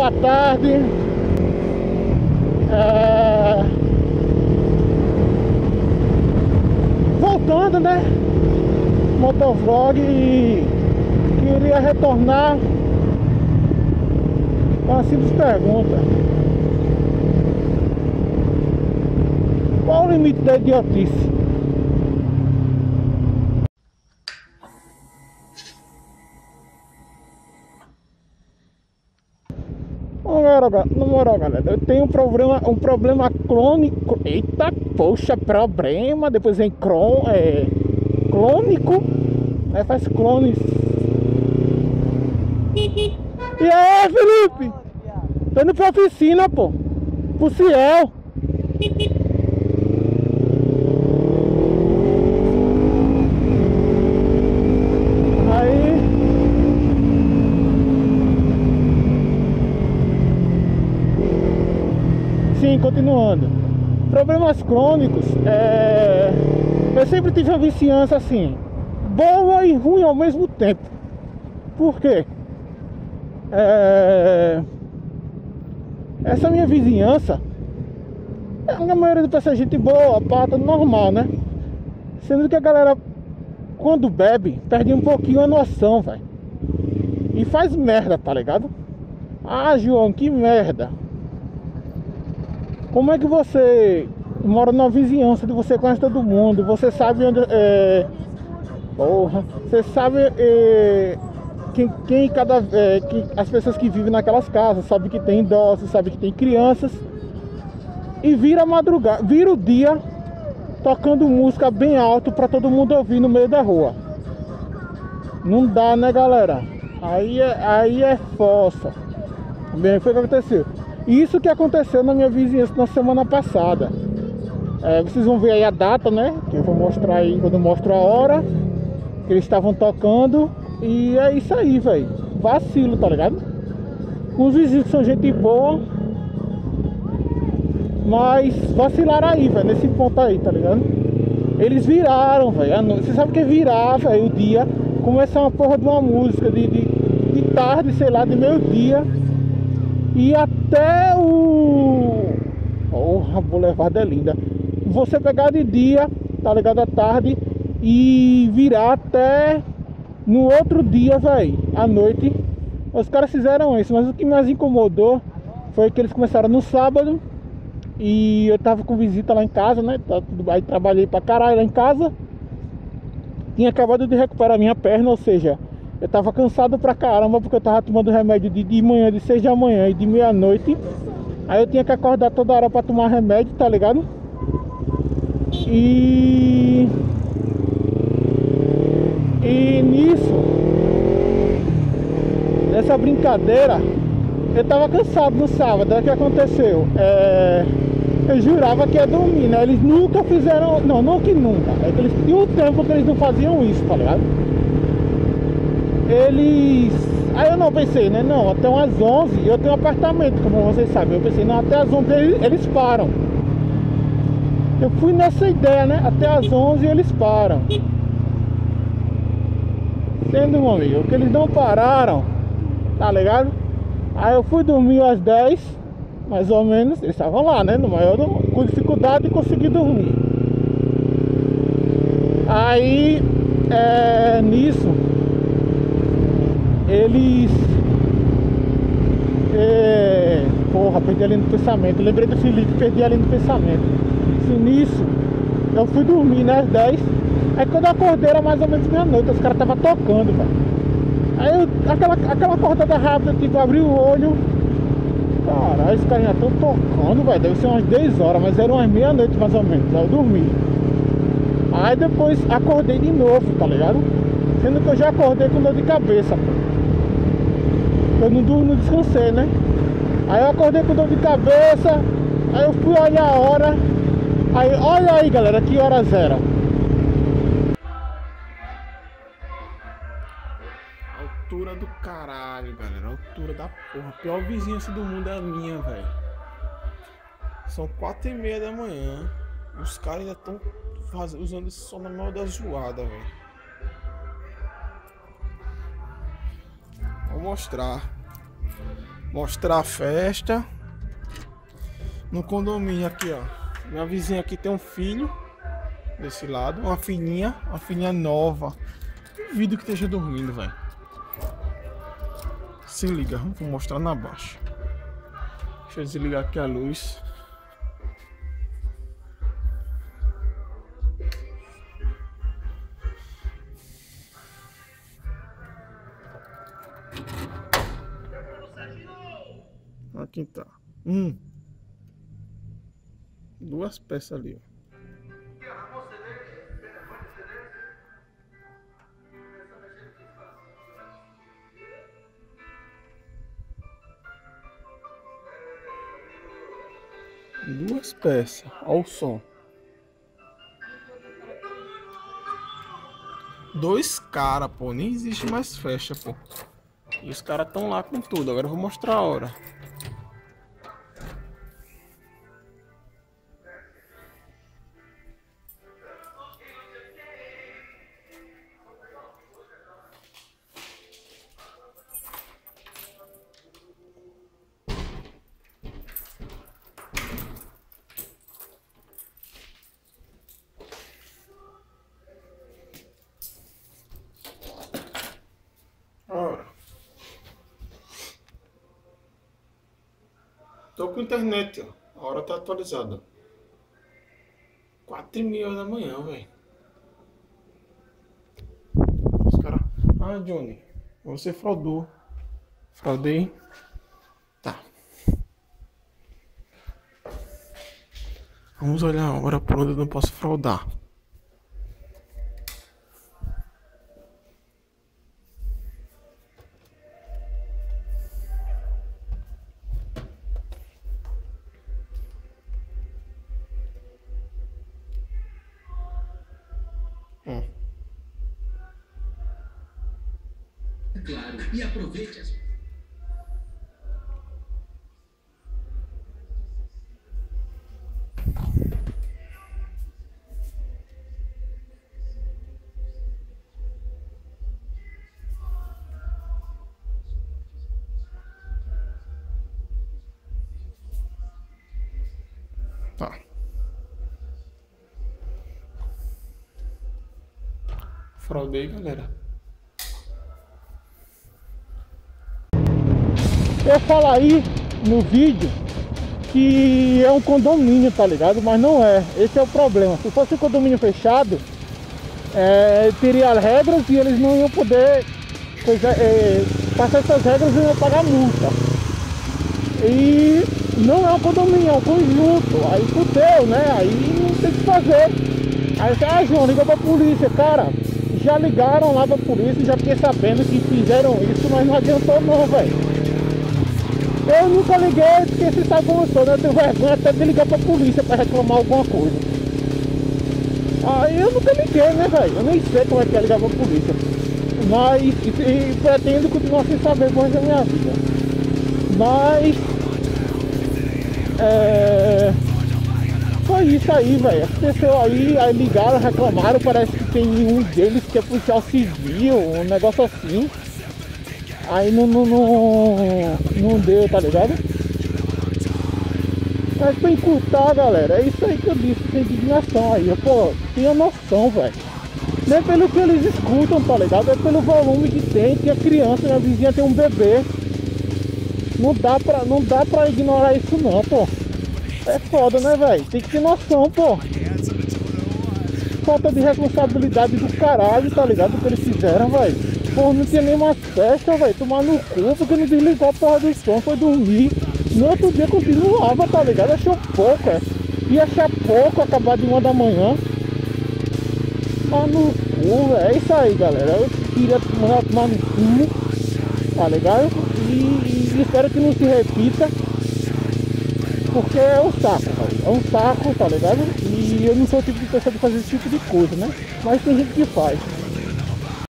boa tarde. Voltando, né? Motovlog, e queria retornar com uma simples pergunta: qual o limite da idiotice? Na moral, galera, eu tenho um problema crônico. Eita, poxa, problema. Depois vem clônico. Aí faz clones. E aí, Felipe? Tô indo pra oficina, pô. Pro Ciel. Aí. Sim, continuando. Problemas crônicos. Eu sempre tive uma vizinhança assim, boa e ruim ao mesmo tempo. Por quê? Essa minha vizinhança, a maioria do pessoal é gente boa, pata, normal, né? Sendo que a galera, quando bebe, perde um pouquinho a noção, velho. E faz merda, tá ligado? Ah, João, que merda. Como é que você mora numa vizinhança, você conhece todo mundo, você sabe onde... você sabe as pessoas que vivem naquelas casas, sabe que tem idosos, sabe que tem crianças. E vira a madrugada, vira o dia tocando música bem alto pra todo mundo ouvir no meio da rua. Não dá, né, galera? Aí é fossa. Bem, foi o que aconteceu. Isso que aconteceu na minha vizinhança na semana passada. Vocês vão ver aí a data, né? Que eu vou mostrar aí quando eu mostro a hora que eles estavam tocando. E é isso aí, velho. Vacilo, tá ligado? Os vizinhos que são gente boa, mas vacilaram aí, velho, nesse ponto aí, tá ligado? Eles viraram, velho. Você sabe o que é virar, velho? O dia começar uma porra de uma música de tarde, sei lá, de meio-dia. E até o... Porra, Boulevard é linda. Você pegar de dia, tá ligado, à tarde, e virar até no outro dia, velho, à noite. Os caras fizeram isso, mas o que mais incomodou foi que eles começaram no sábado. E eu tava com visita lá em casa, né? Aí trabalhei pra caralho lá em casa. Tinha acabado de recuperar minha perna, ou seja, eu tava cansado pra caramba, porque eu tava tomando remédio de manhã, de 6 da manhã e de meia-noite. Aí eu tinha que acordar toda hora pra tomar remédio, tá ligado? E nisso, nessa brincadeira, eu tava cansado no sábado. Aí o que aconteceu? Eu jurava que ia dormir, né? Eles nunca fizeram... Não que nunca. É que eles tinham um tempo que eles não faziam isso, tá ligado? Aí eu não pensei, né? Não, até umas 11 eu tenho um apartamento, como vocês sabem. Eu pensei, não, até as 11 eles param. Eu fui nessa ideia, né? Até as 11 eles param. Sendo, meu amigo, que eles não pararam, tá ligado? Aí eu fui dormir às 10, mais ou menos. Eles estavam lá, né? Com dificuldade de conseguir dormir. Aí, nisso, eles... Porra, perdi a linha do pensamento. Lembrei do Felipe, perdi a linha do pensamento. Nisso, eu fui dormir, né, às 10. Aí quando eu acordei era mais ou menos meia-noite. Os caras estavam tocando, velho. Aí aquela acordada rápida, tipo, abri o olho. Caralho, esses caras já estão tocando, velho. Deve ser umas 10 horas, mas era umas meia-noite mais ou menos. Aí eu dormi. Aí depois acordei de novo, tá ligado? Sendo que eu já acordei com dor de cabeça, pô. Eu não descansei, né? Aí eu acordei com dor de cabeça. Aí eu fui olhar a hora. Aí, olha aí, galera, que horas eram. Altura do caralho, galera. Altura da porra. A pior vizinhança do mundo é a minha, velho. São 4h30 da manhã. E os caras ainda estão usando esse som na maior da zoada, velho. Vou mostrar Mostrar a festa no condomínio aqui, ó. Minha vizinha aqui tem um filho desse lado, uma filhinha nova. Duvido que esteja dormindo, velho. Se liga, vou mostrar na baixa. Deixa eu desligar aqui a luz. Aqui tá. Duas peças ali, ó. Duas peças. Olha o som. Dois caras, pô. Nem existe mais festa, pô. E os caras estão lá com tudo. Agora eu vou mostrar a hora. Tô com internet, ó. A hora tá atualizada. 4h30 da manhã, velho. Os caras... Ah, Johnny, você fraudou. Fraudei. Tá. Vamos olhar agora por onde eu não posso fraudar. Claro, e aproveite as... Tá. Fraudei, galera. Eu falo aí no vídeo que é um condomínio, tá ligado? Mas não é. Esse é o problema. Se fosse um condomínio fechado, teria regras e eles não iam poder passar essas regras e iam pagar multa. E não é um condomínio, é um conjunto. Aí fudeu, né? Aí não tem o que fazer. Aí João, liga pra polícia. Cara, já ligaram lá pra polícia, já fiquei sabendo que fizeram isso, mas não adiantou não, velho. Eu nunca liguei, porque você sabe como eu sou, né? Eu tenho vergonha até de ligar pra polícia pra reclamar alguma coisa. Aí eu nunca liguei, né, velho? Eu nem sei como é que é ligar pra polícia. Mas, e pretendo continuar sem saber coisa da minha vida. Mas... foi isso aí, velho. Aconteceu aí ligaram, reclamaram, parece que tem um deles que é policial civil, um negócio assim. Aí não deu, tá ligado? Mas pra encurtar, galera, é isso aí que eu disse, tem indignação aí. Pô, tenha noção, velho. Não é pelo que eles escutam, tá ligado? É pelo volume que tem a criança, minha vizinha tem um bebê. Não dá pra ignorar isso não, pô. É foda, né, velho? Tem que ter noção, pô. Falta de responsabilidade do caralho, tá ligado? O que eles fizeram, velho. Pô, não tinha nem mais festa, velho. Tomar no cu, porque não desligou a porra do som, foi dormir. No outro dia continuava, tá ligado? Achou pouco, ia achar pouco acabar de 1 da manhã. Mas no cu, velho. É isso aí, galera. Eu queria tomar no cu, tá ligado? E espero que não se repita. Porque é um saco, velho. É um saco, tá ligado? E eu não sou o tipo de pessoa de fazer esse tipo de coisa, né? Mas tem gente que faz.